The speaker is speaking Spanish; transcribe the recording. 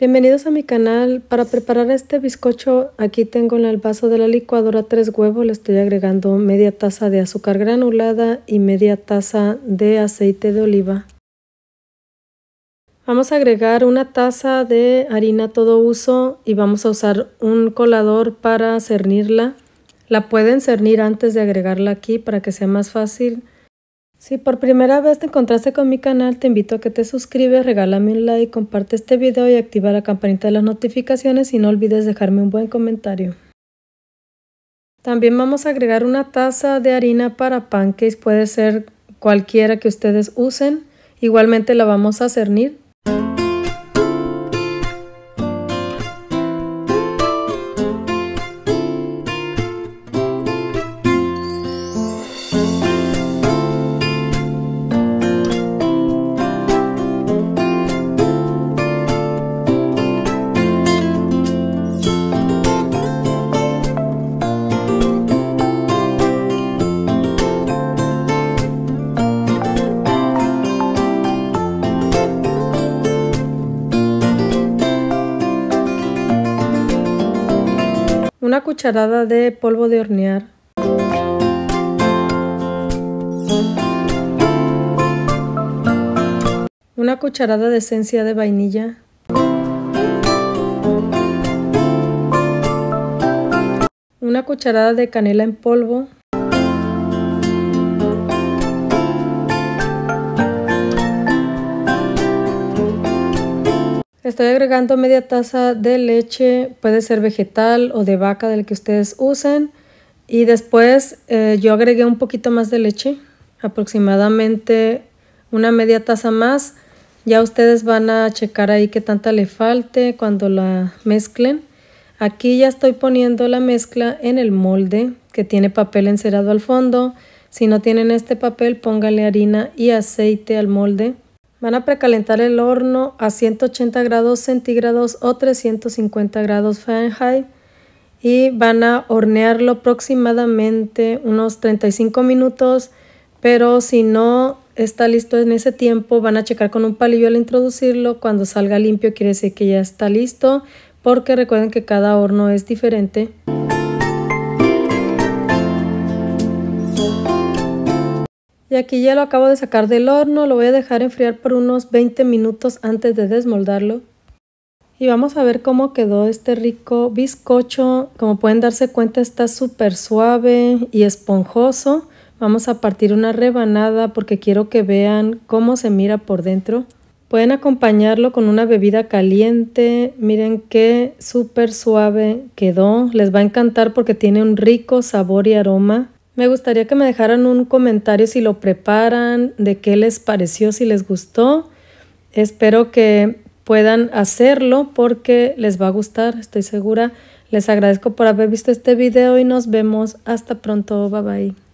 Bienvenidos a mi canal. Para preparar este bizcocho, aquí tengo en el vaso de la licuadora 3 huevos. Le estoy agregando media taza de azúcar granulada y media taza de aceite de oliva. Vamos a agregar una taza de harina todo uso y vamos a usar un colador para cernirla. La pueden cernir antes de agregarla aquí para que sea más fácil. Si por primera vez te encontraste con mi canal, te invito a que te suscribes, regálame un like, comparte este video y activa la campanita de las notificaciones y no olvides dejarme un buen comentario. También vamos a agregar una taza de harina para pancakes, puede ser cualquiera que ustedes usen. Igualmente la vamos a cernir. Una cucharada de polvo de hornear. Una cucharada de esencia de vainilla. Una cucharada de canela en polvo. Estoy agregando media taza de leche, puede ser vegetal o de vaca, del que ustedes usen. Y después yo agregué un poquito más de leche, aproximadamente una media taza más. Ya ustedes van a checar ahí qué tanta le falte cuando la mezclen. Aquí ya estoy poniendo la mezcla en el molde que tiene papel encerado al fondo. Si no tienen este papel, pónganle harina y aceite al molde. Van a precalentar el horno a 180 grados centígrados o 350 grados Fahrenheit y van a hornearlo aproximadamente unos 35 minutos, pero si no está listo en ese tiempo, van a checar con un palillo al introducirlo. Cuando salga limpio quiere decir que ya está listo, porque recuerden que cada horno es diferente. Y aquí ya lo acabo de sacar del horno, lo voy a dejar enfriar por unos 20 minutos antes de desmoldarlo. Y vamos a ver cómo quedó este rico bizcocho. Como pueden darse cuenta, está súper suave y esponjoso. Vamos a partir una rebanada porque quiero que vean cómo se mira por dentro. Pueden acompañarlo con una bebida caliente. Miren qué súper suave quedó. Les va a encantar porque tiene un rico sabor y aroma. Me gustaría que me dejaran un comentario si lo preparan, de qué les pareció, si les gustó. Espero que puedan hacerlo porque les va a gustar, estoy segura. Les agradezco por haber visto este video y nos vemos hasta pronto. Bye bye.